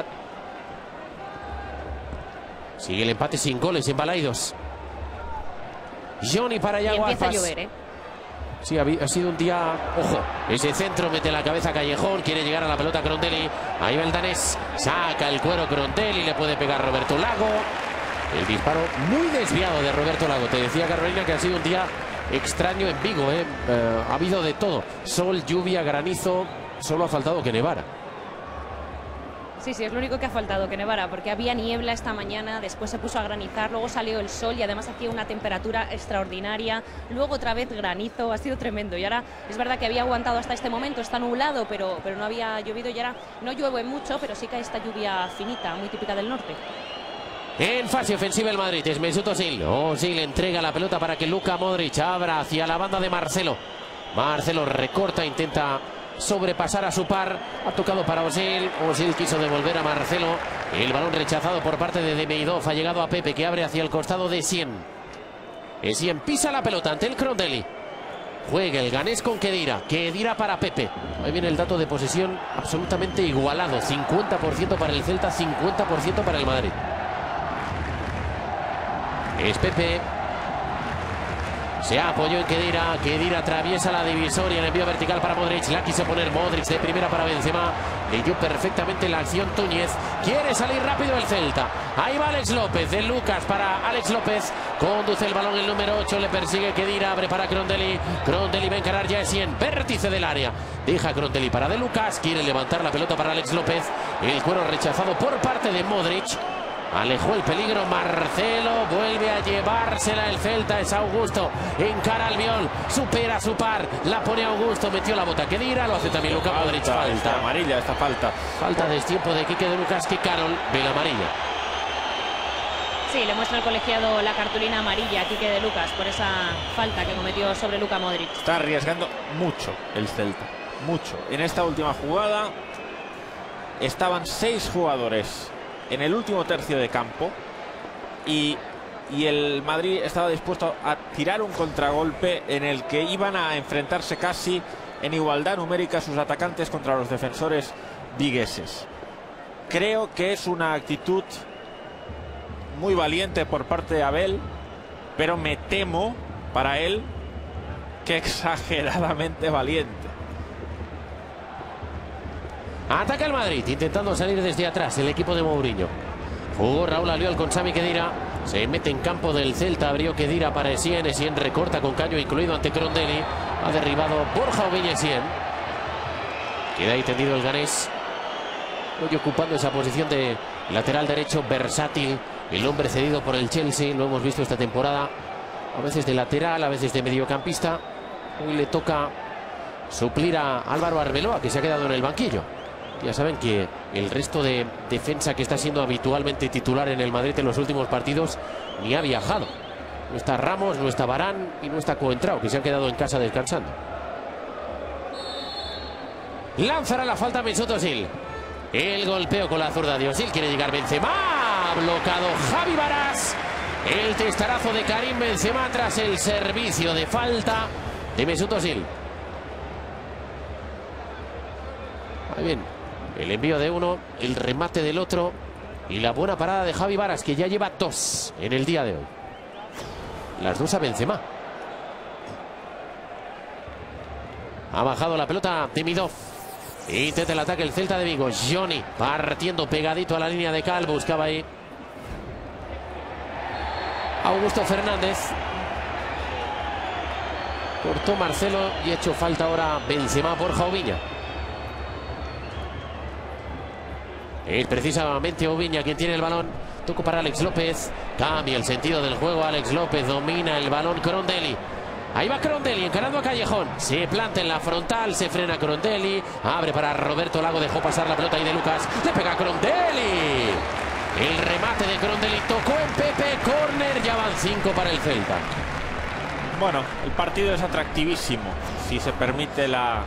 Sigue el empate sin goles en Balaidos. Johnny para Yago Aspas. Y empieza a llover, ¿eh? Sí, ha, ha sido un día... Ojo, ese centro mete la cabeza Callejón. Quiere llegar a la pelota Crondelli. Ahí va el danés. Saca el cuero Crondelli. Le puede pegar Roberto Lago. El disparo muy desviado de Roberto Lago. Te decía Carolina que ha sido un día extraño en Vigo, ¿eh? Eh, ha habido de todo. Sol, lluvia, granizo. Solo ha faltado que nevara. Sí, sí, es lo único que ha faltado, que nevara, porque había niebla esta mañana, después se puso a granizar, luego salió el sol y además hacía una temperatura extraordinaria, luego otra vez granizo, ha sido tremendo. Y ahora es verdad que había aguantado hasta este momento, está nublado, pero, pero no había llovido y ahora no llueve mucho, pero sí que hay esta lluvia finita, muy típica del norte. En fase ofensiva el Madrid, es Mesut Özil. Özil entrega la pelota para que Luka Modric abra hacia la banda de Marcelo. Marcelo recorta, intenta sobrepasar a su par. Ha tocado para Özil. Özil quiso devolver a Marcelo. El balón rechazado por parte de Demidov. Ha llegado a Pepe, que abre hacia el costado de Essien. Essien pisa la pelota ante el Crondelli. Juega el ganés con Khedira. Khedira para Pepe. Ahí viene el dato de posesión absolutamente igualado. cincuenta por ciento para el Celta, cincuenta por ciento para el Madrid. Es Pepe. Se apoyó en Khedira. Khedira atraviesa la divisoria. El envío vertical para Modric. La quiso poner Modric de primera para Benzema. Leyó perfectamente la acción Túñez. Quiere salir rápido el Celta. Ahí va Alex López. De Lucas para Alex López. Conduce el balón el número ocho. Le persigue Khedira. Abre para Crondelli. Crondelli va a encarar ya Essien. Vértice del área. Deja Crondelli para De Lucas. Quiere levantar la pelota para Alex López. El cuero rechazado por parte de Modric. Alejó el peligro Marcelo, vuelve a llevársela el Celta, es Augusto, encara Albiol, supera a su par, la pone Augusto, metió la bota Khedira, lo hace también Luka Modric. Falta, falta amarilla, esta falta. Falta de tiempo de Quique de Lucas, que Carol ve la amarilla. Sí, le muestra el colegiado la cartulina amarilla a Quique de Lucas por esa falta que cometió sobre Luka Modric. Está arriesgando mucho el Celta, mucho. En esta última jugada estaban seis jugadores en el último tercio de campo y, y el Madrid estaba dispuesto a tirar un contragolpe en el que iban a enfrentarse casi en igualdad numérica sus atacantes contra los defensores vigueses. Creo que es una actitud muy valiente por parte de Abel, pero me temo para él que exageradamente valiente. Ataca el Madrid, intentando salir desde atrás el equipo de Mourinho. Jugó Raúl Albiol con Sami Khedira. Se mete en campo del Celta, abrió Khedira para Essien. Essien recorta con caño incluido ante Crondelli. Ha derribado Borja Oviña Essien. Queda ahí tendido el ganés. Hoy ocupando esa posición de lateral derecho versátil. El hombre cedido por el Chelsea, lo hemos visto esta temporada. A veces de lateral, a veces de mediocampista. Hoy le toca suplir a Álvaro Arbeloa, que se ha quedado en el banquillo. Ya saben que el resto de defensa que está siendo habitualmente titular en el Madrid en los últimos partidos ni ha viajado. No está Ramos, no está Varane y no está Coentrao, que se han quedado en casa descansando. Lanzará la falta Mesut Özil. El golpeo con la zurda de Özil. Quiere llegar Benzema. Blocado Javi Varas. El testarazo de Karim Benzema tras el servicio de falta de Mesut Özil. Muy bien. El envío de uno, el remate del otro y la buena parada de Javi Varas, que ya lleva dos en el día de hoy. Las dos a Benzema. Ha bajado la pelota Demidov. Intenta el ataque el Celta de Vigo. Johnny partiendo pegadito a la línea de Cal. Buscaba ahí Augusto Fernández. Cortó Marcelo y ha hecho falta ahora Benzema por Oviña. Es precisamente Oviña quien tiene el balón. Toco para Alex López. Cambia el sentido del juego. Alex López domina el balón. Crondelli. Ahí va Crondelli encarando a Callejón. Se planta en la frontal. Se frena Crondelli. Abre para Roberto Lago. Dejó pasar la pelota ahí de Lucas. Le pega a Crondelli. El remate de Crondelli. Tocó en Pepe. Córner. Ya van cinco para el Celta. Bueno, el partido es atractivísimo. Si se permite la...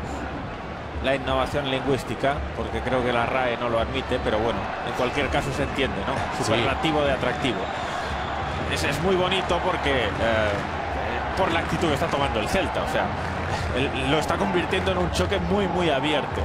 la innovación lingüística, porque creo que la R A E no lo admite, pero bueno, en cualquier caso se entiende, ¿no? Superlativo sí. De atractivo. Es, es muy bonito porque eh, por la actitud que está tomando el Celta, o sea, el, lo está convirtiendo en un choque muy, muy abierto.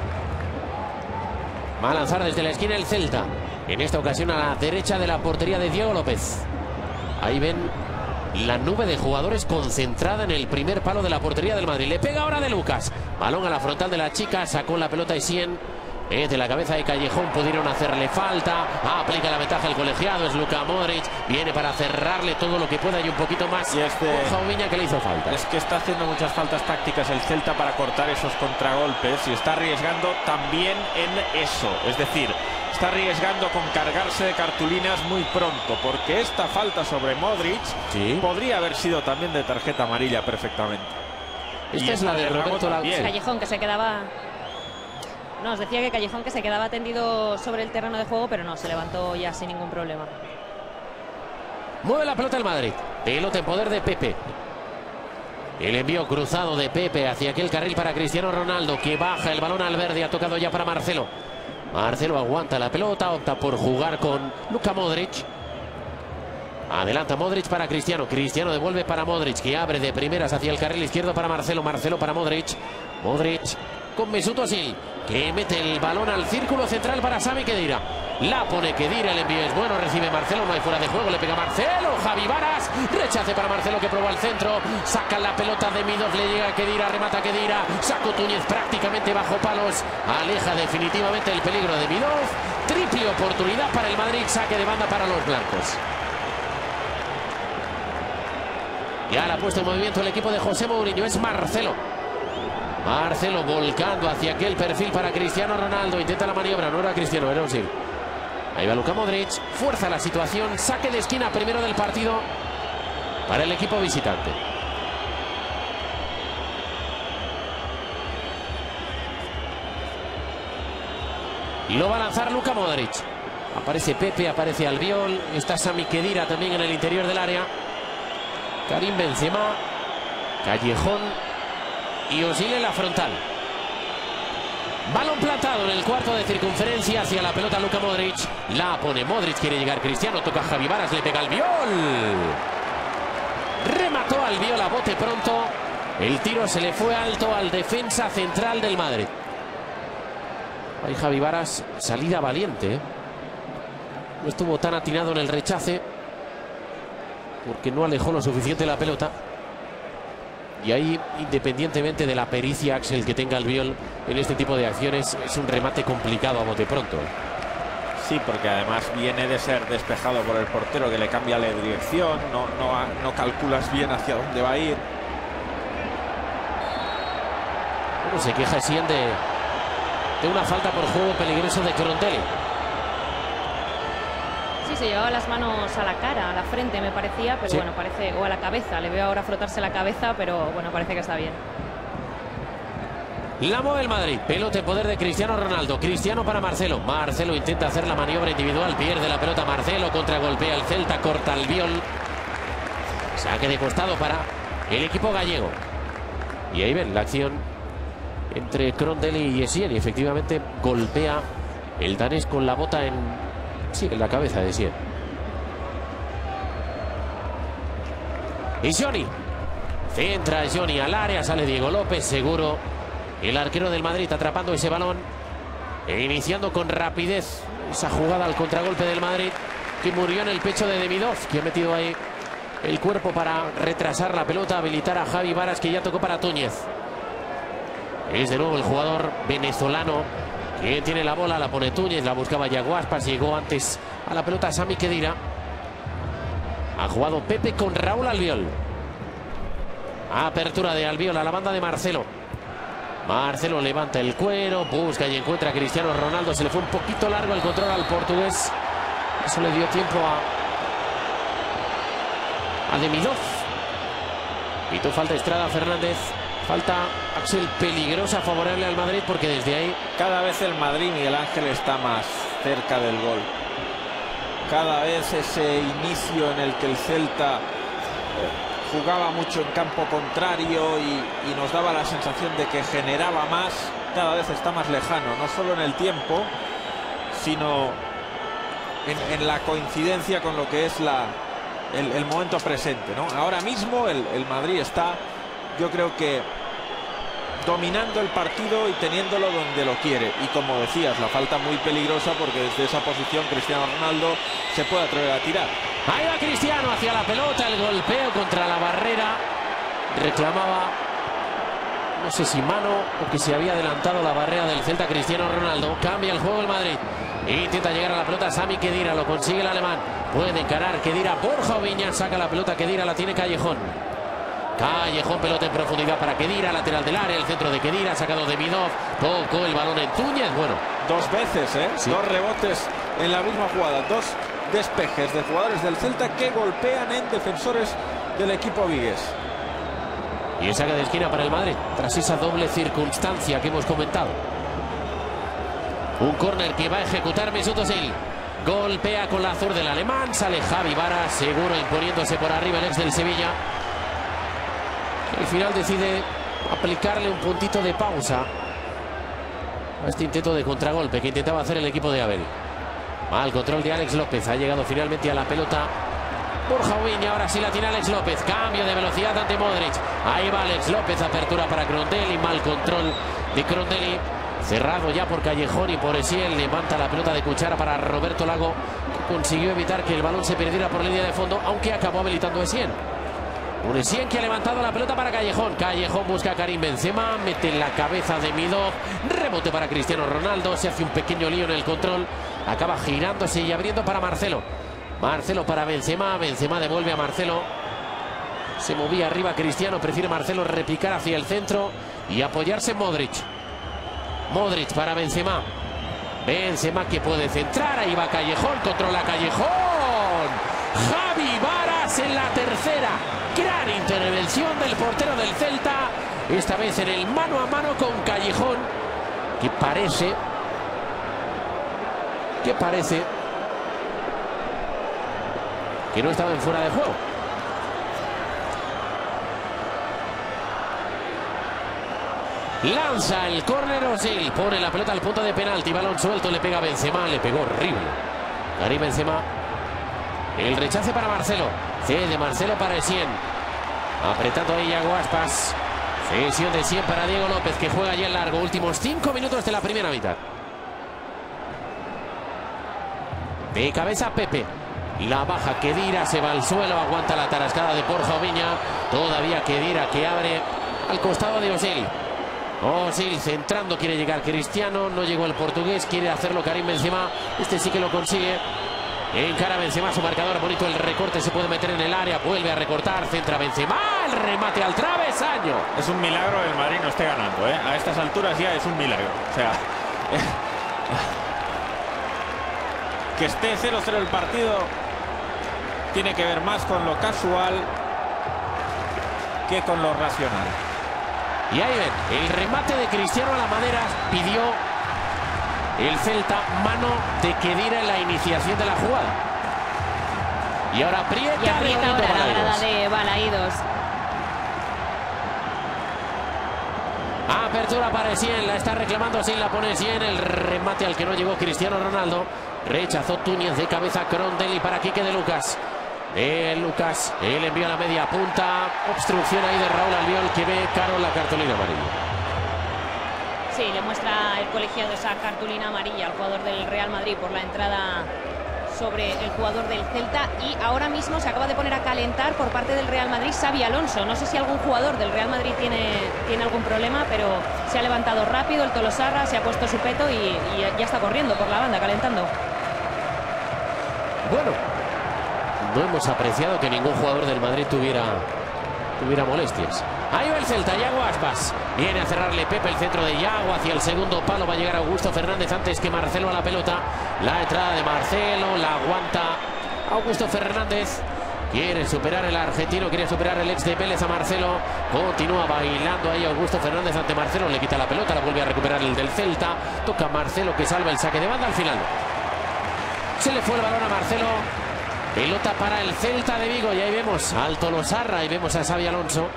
Va a lanzar desde la esquina el Celta, en esta ocasión a la derecha de la portería de Diego López. Ahí ven la nube de jugadores concentrada en el primer palo de la portería del Madrid. Le pega ahora de Lucas. Balón a la frontal de la chica. Sacó la pelota Essien. Eh, de la cabeza de Callejón pudieron hacerle falta. Aplica la ventaja el colegiado. Es Luka Modric. Viene para cerrarle todo lo que pueda y un poquito más. Y este Oviña que le hizo falta. Es que está haciendo muchas faltas tácticas el Celta para cortar esos contragolpes y está arriesgando también en eso. Es decir, está arriesgando con cargarse de cartulinas muy pronto, porque esta falta sobre Modric ¿sí? podría haber sido también de tarjeta amarilla perfectamente. Esta y es la de Roberto Lago. Callejón que se quedaba... No, os decía que Callejón que se quedaba tendido sobre el terreno de juego, pero no, se levantó ya sin ningún problema. Mueve la pelota el Madrid. Pelota en poder de Pepe. El envío cruzado de Pepe hacia aquel carril para Cristiano Ronaldo, que baja el balón al verde. Ha tocado ya para Marcelo. Marcelo aguanta la pelota, opta por jugar con Luka Modric. Adelanta Modric para Cristiano. Cristiano devuelve para Modric, que abre de primeras hacia el carril izquierdo para Marcelo. Marcelo para Modric. Modric con Mesut Özil, que mete el balón al círculo central para Sami Khedira. La pone Khedira, el envío es bueno, recibe Marcelo, no hay fuera de juego, le pega Marcelo. Javi Varas, rechace para Marcelo que probó al centro. Saca la pelota de Demidov, le llega a Khedira, remata Khedira. Saco Túñez prácticamente bajo palos. Aleja definitivamente el peligro de Demidov. Triple oportunidad para el Madrid, saque de banda para los blancos. Ya la ha puesto en movimiento el equipo de José Mourinho, es Marcelo. Marcelo volcando hacia aquel perfil para Cristiano Ronaldo. Intenta la maniobra, no era Cristiano, era Özil. Ahí va Luka Modric, fuerza la situación. Saque de esquina primero del partido para el equipo visitante. Lo va a lanzar Luka Modric. Aparece Pepe, aparece Albiol. Está Sami Khedira también en el interior del área. Karim Benzema. Callejón. Y Özil en la frontal. Balón plantado en el cuarto de circunferencia hacia la pelota Luka Modric. La pone Modric, quiere llegar Cristiano, toca Javi Varas, le pega Albiol. Remató Albiol a bote pronto. El tiro se le fue alto al defensa central del Madrid. Ahí Javi Varas, salida valiente, ¿eh? No estuvo tan atinado en el rechace porque no alejó lo suficiente la pelota. Y ahí, independientemente de la pericia Axel que tenga Albiol en este tipo de acciones, es un remate complicado a bote pronto. Sí, porque además viene de ser despejado por el portero, que le cambia la dirección, no, no, no calculas bien hacia dónde va a ir. Bueno, se queja Essien de, de una falta por juego peligroso de Crondelli. Sí, se llevaba las manos a la cara, a la frente me parecía, pero sí. bueno, parece, o a la cabeza, le veo ahora frotarse la cabeza, pero bueno, parece que está bien. La mueve el Madrid, pelota en poder de Cristiano Ronaldo. Cristiano para Marcelo. Marcelo intenta hacer la maniobra individual, pierde la pelota Marcelo, contragolpea el Celta, corta Albiol. Saque de costado para el equipo gallego. Y ahí ven la acción entre Crondelli y Essien, y efectivamente golpea el danés con la bota en, sí, en la cabeza de Essien. Y Johnny centra Johnny al área, sale Diego López, seguro el arquero del Madrid atrapando ese balón e iniciando con rapidez esa jugada al contragolpe del Madrid, que murió en el pecho de Demidov, que ha metido ahí el cuerpo para retrasar la pelota, habilitar a Javi Varas, que ya tocó para Túñez. Es de nuevo el jugador venezolano quien tiene la bola, la pone Túñez, la buscaba Yaguaspas, llegó antes a la pelota Sami Khedira. Ha jugado Pepe con Raúl Albiol. Apertura de Albiol a la banda de Marcelo. Marcelo levanta el cuero, busca y encuentra a Cristiano Ronaldo. Se le fue un poquito largo el control al portugués. Eso le dio tiempo a, a Demidov. Pitó falta Estrada Fernández. Falta Axel peligrosa, favorable al Madrid, porque desde ahí cada vez el Madrid, Miguel Ángel, está más cerca del gol. Cada vez ese inicio en el que el Celta jugaba mucho en campo contrario y, y nos daba la sensación de que generaba más, cada vez está más lejano, no solo en el tiempo, sino en, en la coincidencia con lo que es la, el, el momento presente, ¿no? Ahora mismo el, el Madrid está, yo creo que dominando el partido y teniéndolo donde lo quiere. Y como decías, la falta muy peligrosa, porque desde esa posición Cristiano Ronaldo se puede atrever a tirar. Ahí va Cristiano hacia la pelota, el golpeo contra la barrera. Reclamaba, no sé si mano o que se había adelantado la barrera del Celta. Cristiano Ronaldo cambia el juego el Madrid. Intenta llegar a la pelota Sami Khedira, lo consigue el alemán. Puede encarar Khedira, Borja Oviña saca la pelota Khedira, la tiene Callejón. Callejón, pelota en profundidad para Khedira, lateral del área, el centro de Khedira, sacado de Demidov, tocó el balón en Túñez, bueno. Dos veces, ¿eh? Sí. Dos rebotes en la misma jugada, dos despejes de jugadores del Celta que golpean en defensores del equipo vigués. Y el saque de esquina para el Madrid, tras esa doble circunstancia que hemos comentado. Un córner que va a ejecutar Mesut Özil. Golpea con la azur del alemán, sale Javi Varas, seguro imponiéndose por arriba el ex del Sevilla. Al final decide aplicarle un puntito de pausa a este intento de contragolpe que intentaba hacer el equipo de Abel. Mal control de Alex López. Ha llegado finalmente a la pelota Borja Oviña. Ahora sí la tiene Alex López. Cambio de velocidad ante Modric. Ahí va Alex López. Apertura para Crondelli. Mal control de Crondelli. Cerrado ya por Callejón y por Essien. Levanta la pelota de cuchara para Roberto Lago, que consiguió evitar que el balón se perdiera por línea de fondo, aunque acabó habilitando a Essien. Un Essien que ha levantado la pelota para Callejón. Callejón busca a Karim Benzema, mete en la cabeza de Midov, rebote para Cristiano Ronaldo, se hace un pequeño lío en el control, acaba girándose y abriendo para Marcelo. Marcelo para Benzema, Benzema devuelve a Marcelo. Se movía arriba Cristiano, prefiere Marcelo repicar hacia el centro y apoyarse en Modric. Modric para Benzema. Benzema que puede centrar, ahí va Callejón, controla Callejón. Javi Varas en la tercera. Gran intervención del portero del Celta, esta vez en el mano a mano con Callejón, que parece, que parece que no estaba en fuera de juego. Lanza el córner Özil, pone la pelota al punto de penalti, balón suelto, le pega a Benzema, le pegó horrible. Karim Benzema. El rechace para Marcelo. Cede Marcelo para Essien. Apretando ahí Yaguaspas. Cesión de Essien para Diego López, que juega ya en largo. Últimos cinco minutos de la primera mitad. De cabeza Pepe. La baja Khedira, se va al suelo. Aguanta la tarascada de Borja Oviña. Todavía Khedira que abre al costado de Özil. Özil centrando, quiere llegar Cristiano. No llegó el portugués, quiere hacerlo Karim Benzema. Este sí que lo consigue. Encara Benzema su marcador, bonito el recorte, se puede meter en el área, vuelve a recortar, centra Benzema, el remate al travesaño. Es un milagro que el Madrid no esté ganando, ¿eh? A estas alturas ya es un milagro. O sea, que esté cero cero el partido tiene que ver más con lo casual que con lo racional. Y ahí ven, el remate de Cristiano a la madera pidió el Celta mano de Khedira en la iniciación de la jugada. Y ahora aprieta, y aprieta ahora la grada de Balaídos. Apertura para Essien, la está reclamando Essien, la pone Essien, el remate al que no llegó Cristiano Ronaldo. Rechazó Túñez de cabeza, Crondelli para Quique de Lucas. De Lucas, él envía a la media punta. Obstrucción ahí de Raúl Albiol, que ve caro la cartulina amarilla. Sí, le muestra el colegiado esa cartulina amarilla al jugador del Real Madrid por la entrada sobre el jugador del Celta. Y ahora mismo se acaba de poner a calentar por parte del Real Madrid Xabi Alonso. No sé si algún jugador del Real Madrid tiene, tiene algún problema, pero se ha levantado rápido el Tolosarra, se ha puesto su peto y, y ya está corriendo por la banda, calentando. Bueno, no hemos apreciado que ningún jugador del Madrid tuviera, tuviera molestias. Ahí va el Celta, Yago Aspas. Viene a cerrarle Pepe el centro de Yago. Hacia el segundo palo va a llegar Augusto Fernández antes que Marcelo a la pelota. La entrada de Marcelo, la aguanta Augusto Fernández. Quiere superar el argentino, quiere superar el ex de Vélez a Marcelo. Continúa bailando ahí Augusto Fernández ante Marcelo. Le quita la pelota, la vuelve a recuperar el del Celta. Toca Marcelo que salva el saque de banda al final. Se le fue el balón a Marcelo. Pelota para el Celta de Vigo. Y ahí vemos al Tolosarra y vemos a Xabi Alonso,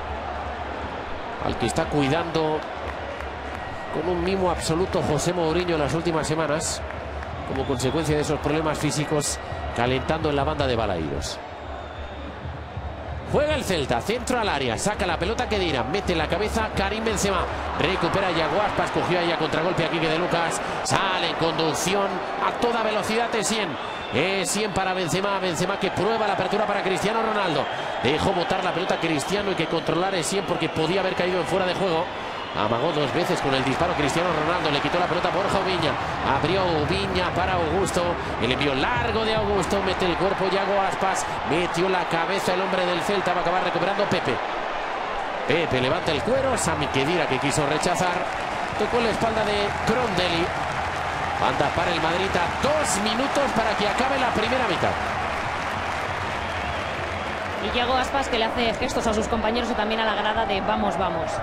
al que está cuidando con un mimo absoluto José Mourinho en las últimas semanas, como consecuencia de esos problemas físicos, calentando en la banda de Balaídos. Juega el Celta, centro al área, saca la pelota Khedira, mete en la cabeza Karim Benzema, recupera Yago Aspas, cogió ahí a contragolpe a Quique de Lucas, sale en conducción a toda velocidad Essien. Essien para Benzema, Benzema que prueba la apertura para Cristiano Ronaldo. Dejó botar la pelota Cristiano y que controlar Essien porque podía haber caído en fuera de juego. Amagó dos veces con el disparo Cristiano Ronaldo, le quitó la pelota a Borja Ubiña, abrió Ubiña para Augusto, el envío largo de Augusto, mete el cuerpo Yago Aspas, metió la cabeza el hombre del Celta, va a acabar recuperando Pepe. Pepe levanta el cuero, Sami Khedira que quiso rechazar, tocó la espalda de Crondelli. Banda para el Madrid a dos minutos para que acabe la primera mitad. Y Yago Aspas que le hace gestos a sus compañeros y también a la grada de vamos, vamos.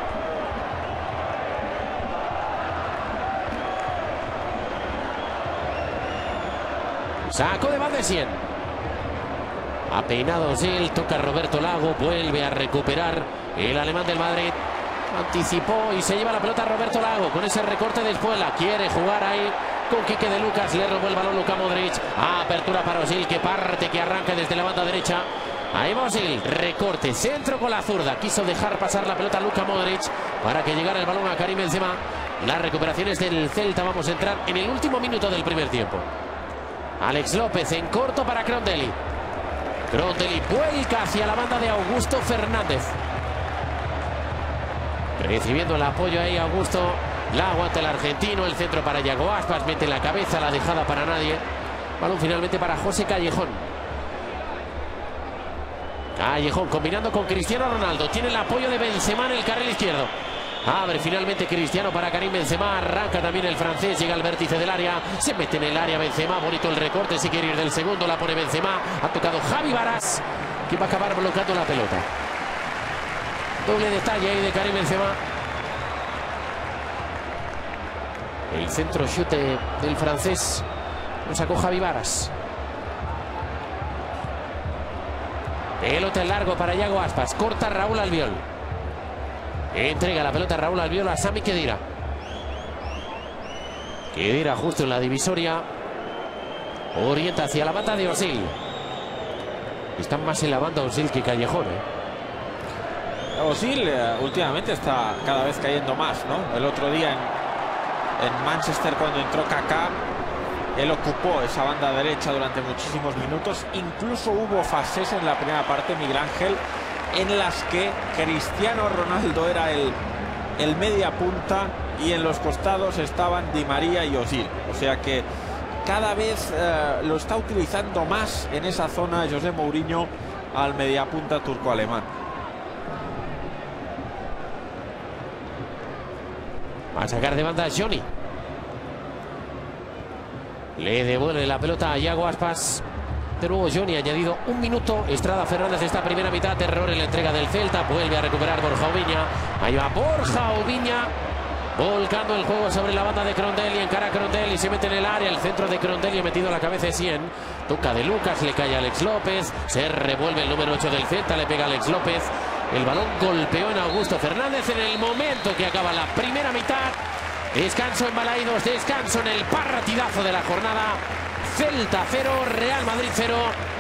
Sacó de banda Essien. Ha peinado Özil, toca Roberto Lago, vuelve a recuperar el alemán del Madrid. Anticipó y se lleva la pelota Roberto Lago con ese recorte de espuela. Quiere jugar ahí con Quique de Lucas. Le robó el balón Luka Modric. Apertura para Özil que parte, que arranca desde la banda derecha. Ahí va Özil, recorte, centro con la zurda. Quiso dejar pasar la pelota a Luka Modric para que llegara el balón a Karim Benzema. Las recuperaciones del Celta. Vamos a entrar en el último minuto del primer tiempo. Alex López en corto para Crondelli. Crondelli vuelca hacia la banda de Augusto Fernández. Recibiendo el apoyo ahí Augusto. La aguanta el argentino. El centro para Yago Aspas. Mete la cabeza. La dejada para nadie. Balón finalmente para José Callejón. Callejón combinando con Cristiano Ronaldo. Tiene el apoyo de Benzema en el carril izquierdo. Abre finalmente Cristiano para Karim Benzema. Arranca también el francés. Llega al vértice del área. Se mete en el área Benzema. Bonito el recorte. Si quiere ir del segundo. La pone Benzema. Ha tocado Javi Varas, que va a acabar bloqueando la pelota. Doble detalle ahí de Karim Benzema. El centro chute del francés lo sacó Javi Varas. Pelota en largo para Yago Aspas. Corta Raúl Albiol. Entrega la pelota Raúl Albiol a Sami Khedira. Khedira justo en la divisoria. Orienta hacia la banda de Özil. Están más en la banda Özil que Callejón, ¿eh? Özil eh, últimamente está cada vez cayendo más, ¿no? El otro día en, en Manchester, cuando entró Kaká, él ocupó esa banda derecha durante muchísimos minutos. Incluso hubo fases en la primera parte, Miguel Ángel, en las que Cristiano Ronaldo era el, el media punta y en los costados estaban Di María y Özil. O sea que cada vez eh, lo está utilizando más en esa zona José Mourinho al media punta turco-alemán. Va a sacar de banda a Johnny. Le devuelve la pelota a Yago Aspas. De nuevo Johnny, añadido un minuto. Estrada Fernández esta primera mitad. Terror en la entrega del Celta. Vuelve a recuperar Borja Ubiña. Ahí va Borja Ubiña, volcando el juego sobre la banda de Crondelli. Encara Crondelli, se mete en el área. El centro de Crondelli, metido la cabeza de Essien. Toca de Lucas, le cae a Alex López. Se revuelve el número ocho del Celta. Le pega a Alex López. El balón golpeó en Augusto Fernández en el momento que acaba la primera mitad. Descanso en Balaidos, descanso en el partidazo de la jornada. Celta cero, Real Madrid cero.